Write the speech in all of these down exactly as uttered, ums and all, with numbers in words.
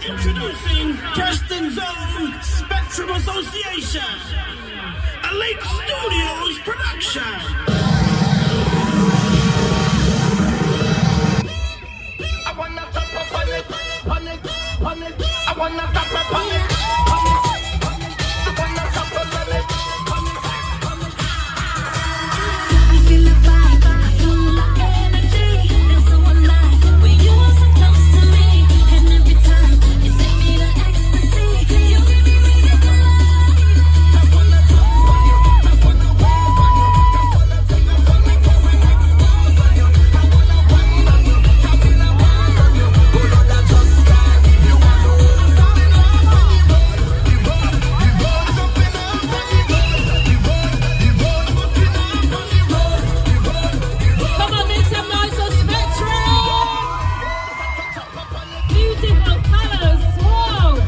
Introducing Preston's own Spectrum Association, a Lake Studios production. I wanna top up on it, on it, on it. I wanna top up on it, on it, on it. I wanna top up on it, on it, on it. I feel the vibe, I feel the energy. Feel so alive when you are so close to me. And every time you take me to ecstasy, you give me reason to lie. I wanna top up on you, I wanna wave on you, I wanna take up on it, cause I expose on you. I wanna wine on you, I feel a wine on you. Oh Lord, I just can't give you one. I'm falling off on the road, the road, the road, jumping off on the road, the road, the road, jumping off on the road, the road, the road. Come on, make some noise for Spectrum! Beautiful colours, wow!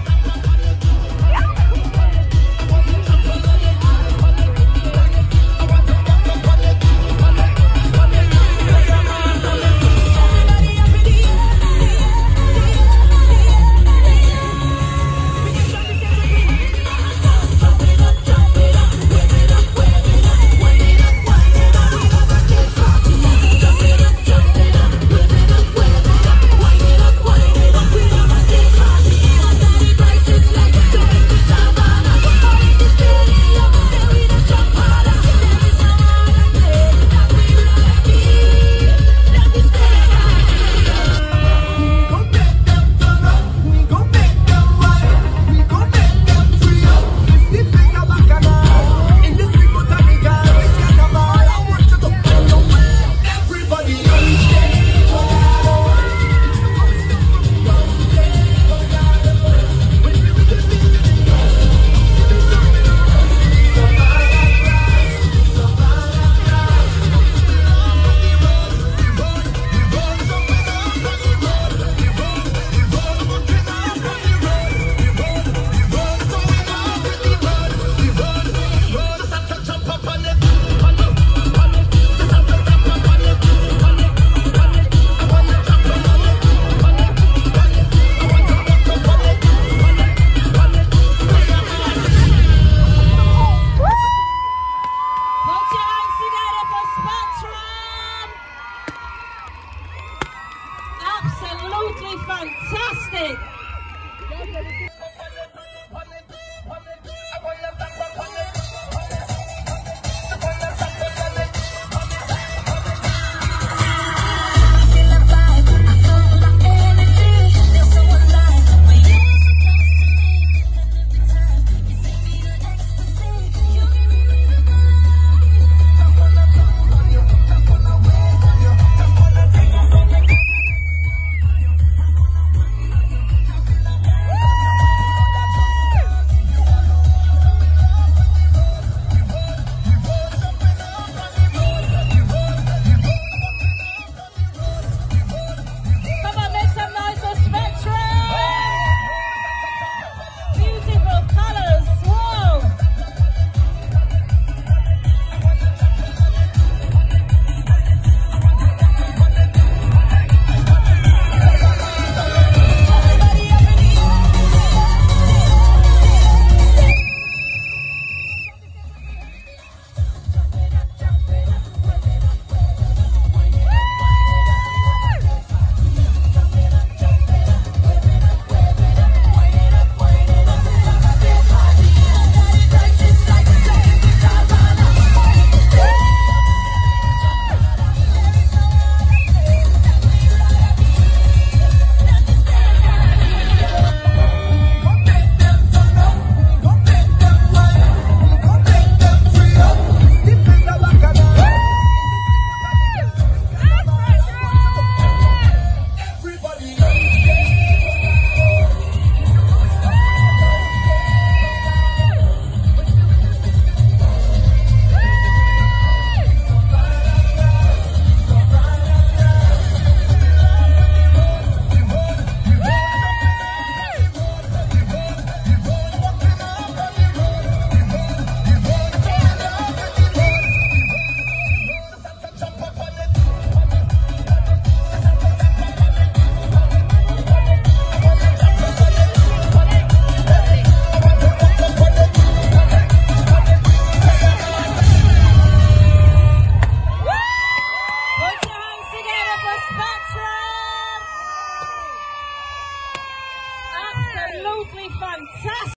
Absolutely fantastic! Absolutely fantastic.